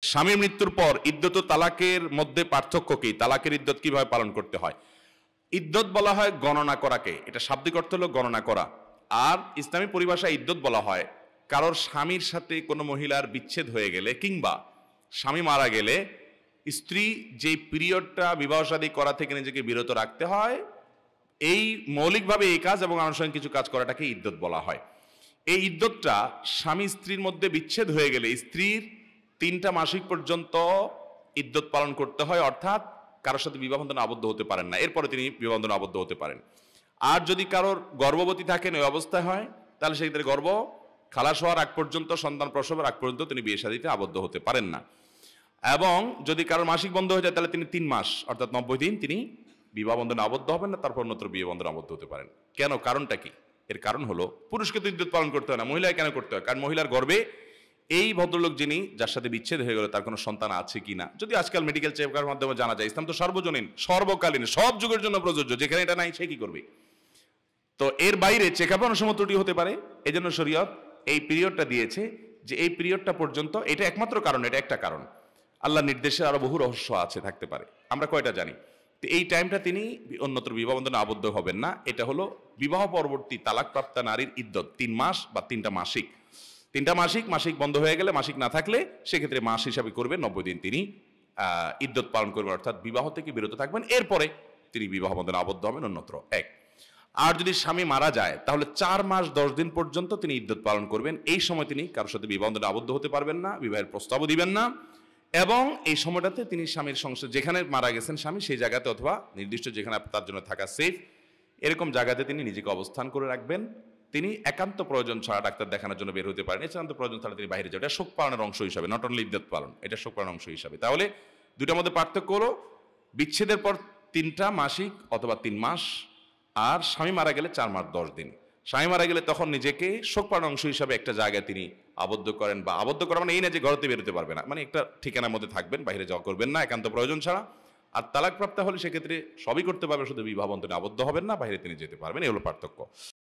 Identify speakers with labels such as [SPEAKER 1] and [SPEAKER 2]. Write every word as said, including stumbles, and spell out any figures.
[SPEAKER 1] স্বামীর মৃত্যুর পর ইদ্যত ও তালাকের মধ্যে পার্থক্য কি? তালাকের ইদ্যত কিভাবে পালন করতে হয়? ইদ্যত বলা হয় গণনা করাকে, এটা শাব্দিক অর্থ হলো গণনা করা। আর ইসলামী পরিভাষায় ইদ্যত বলা হয় কারোর স্বামীর সাথে কোনো মহিলার বিচ্ছেদ হয়ে গেলে কিংবা স্বামী মারা গেলে স্ত্রী যে পিরিয়ডটা বিবাহ শাদী করা থেকে নিজেকে বিরত রাখতে হয়, এই মৌলিকভাবে এই কাজ এবং আনুষঙ্গিক কিছু কাজ করাটাকে ইদ্যত বলা হয়। এই ইদ্যতটা স্বামী স্ত্রীর মধ্যে বিচ্ছেদ হয়ে গেলে স্ত্রীর তিনটা মাসিক পর্যন্ত ইদ্যত পালন করতে হয়, অর্থাৎ কারোর সাথে বিবাহ বন্ধনে আবদ্ধ হতে পারেন না, এরপরে তিনি বিবাহ বন্ধনে আবদ্ধ হতে পারেন। আর যদি কারোর গর্ভবতী থাকেন ওই অবস্থায় হয়, তাহলে সেক্ষেত্রে গর্ভ খালাস হওয়ার আগ পর্যন্ত, সন্তান প্রসবের আগ পর্যন্ত তিনি বিয়ে শাদীতে আবদ্ধ হতে পারেন না। এবং যদি কারোর মাসিক বন্ধ হয়ে যায় তাহলে তিনি তিন মাস অর্থাৎ নব্বই দিন তিনি বিবাহ বন্ধনে আবদ্ধ হবেন না, তারপর অন্যত্র বিয়ে বন্ধনে আবদ্ধ হতে পারেন। কেন? কারণটা কি? এর কারণ হলো পুরুষকে তো ইদ্যত পালন করতে হয় না, মহিলায় কেন করতে হয়? কারণ মহিলার গর্ভে এই ভদ্রলোক যিনি, যার সাথে বিচ্ছেদ হয়ে গেল, তার কোনো সন্তান আছে কিনা, যদি আজকাল মেডিকেল চেকআপের মাধ্যমে জানা যায়। ইসলাম তো সর্বজনীন, সর্বকালীন, সব যুগের জন্য প্রযোজ্য। যেখানে এটা নাই সে কি করবে? তো এর বাইরে চেকআপে অনেক সময় ত্রুটি হতে পারে। এই জন্য শরীয়ত এই পিরিয়ডটা দিয়েছে যে এই পিরিয়ডটা পর্যন্ত, এটা একমাত্র কারণ, এটা একটা কারণ। আল্লাহর নির্দেশে আরো বহু রহস্য আছে, থাকতে পারে, আমরা কয়টা জানি। তো এই টাইমটা তিনি অন্যত্র বিবাহ বন্ধনে আবদ্ধ হবেন না। এটা হলো বিবাহ পরবর্তী তালাকপ্রাপ্তা নারীর ইদ্যত, তিন মাস বা তিনটা মাসিক। তিনটা মাসিক, মাসিক বন্ধ হয়ে গেলে, মাসিক না থাকলে সেক্ষেত্রে মাস হিসাবে করবেন, নব্বই দিন তিনি আহ ইদ্যত পালন করবেন, অর্থাৎ বিবাহ থেকে বিরত থাকবেন। এরপরে তিনি বিবাহ বন্ধনে আবদ্ধ হবেন অন্যত্র। এক। আর যদি স্বামী মারা যায় তাহলে চার মাস দশ দিন পর্যন্ত তিনি ইদ্যত পালন করবেন। এই সময় তিনি কারোর সাথে বিবাহ বন্ধনে আবদ্ধ হতে পারবেন না, বিবাহের প্রস্তাবও দিবেন না। এবং এই সময়টাতে তিনি স্বামীর সংসার, যেখানে মারা গেছেন স্বামী, সেই জায়গাতে অথবা নির্দিষ্ট যেখানে তার জন্য থাকা সেফ, এরকম জায়গাতে তিনি নিজেকে অবস্থান করে রাখবেন। তিনি একান্ত প্রয়োজন ছাড়া ডাক্তার দেখানোর জন্য বের হতে পারেন, একান্ত প্রয়োজন ছাড়া তিনি বাইরে যাবেন। এটা শোক পালনের অংশ হিসাবে, নট অনলি ইদ্যত পালন, এটা শোক পালনের অংশ হিসাবে। তাহলে দুটার মধ্যে পার্থক্য হলো বিচ্ছেদের পর তিনটা মাসিক অথবা তিন মাস, আর স্বামী মারা গেলে চার মাস দশ দিন। স্বামী মারা গেলে তখন নিজেকে শোক পালনের অংশ হিসাবে একটা জায়গায় তিনি আবদ্ধ করেন, বা আবদ্ধ করা মানে এই না যে ঘরতে বেরোতে পারবে না, মানে একটা ঠিকানার মধ্যে থাকবেন, বাইরে যাওয়া করবেন না একান্ত প্রয়োজন ছাড়া। আর তালাকপ্রাপ্তা হলে সেক্ষেত্রে সবই করতে পারবে, শুধু বিবাহ বন্ধনে আবদ্ধ হবেন না, বাইরে তিনি যেতে পারবেন। এই হলো পার্থক্য।